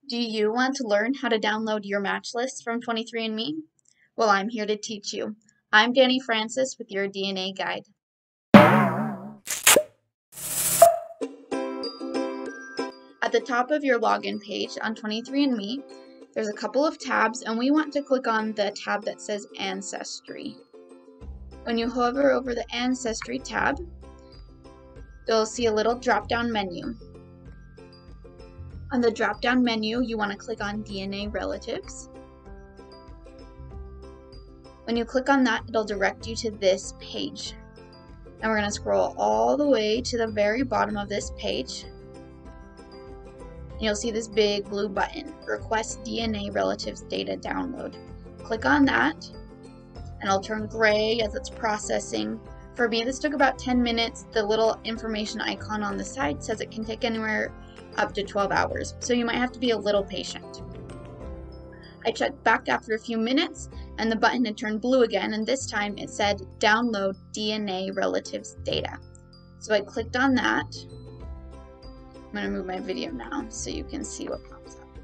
Do you want to learn how to download your match list from 23andMe? Well, I'm here to teach you. I'm Danny Francis with your DNA guide. At the top of your login page on 23andMe, there's a couple of tabs, and we want to click on the tab that says Ancestry. When you hover over the Ancestry tab, you'll see a little drop-down menu. On the drop-down menu, you want to click on DNA Relatives. When you click on that, it'll direct you to this page. And we're going to scroll all the way to the very bottom of this page. And you'll see this big blue button, Request DNA Relatives Data Download. Click on that, and it'll turn gray as it's processing. For me, this took about 10 minutes. The little information icon on the side says it can take anywhere up to 12 hours, so you might have to be a little patient. I checked back after a few minutes, and the button had turned blue again, and this time it said Download DNA Relatives Data. So I clicked on that. I'm going to move my video now so you can see what pops up.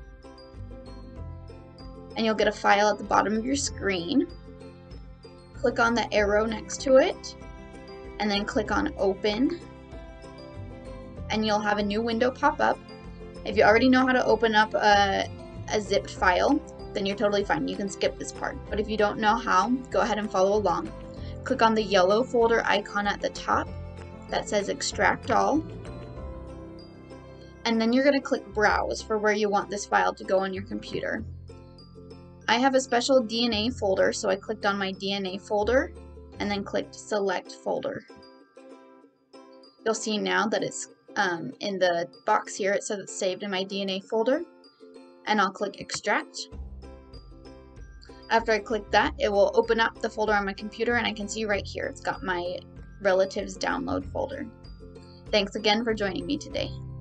And you'll get a file at the bottom of your screen. Click on the arrow next to it, and then click on Open. And you'll have a new window pop up. If you already know how to open up a zipped file, then you're totally fine. You can skip this part. But if you don't know how, go ahead and follow along. Click on the yellow folder icon at the top that says Extract All. And then you're going to click Browse for where you want this file to go on your computer. I have a special DNA folder, so I clicked on my DNA folder and then clicked Select Folder. You'll see now that it's in the box here, it says it's saved in my DNA folder, and I'll click Extract. After I click that, it will open up the folder on my computer, and I can see right here it's got my relatives download folder. Thanks again for joining me today.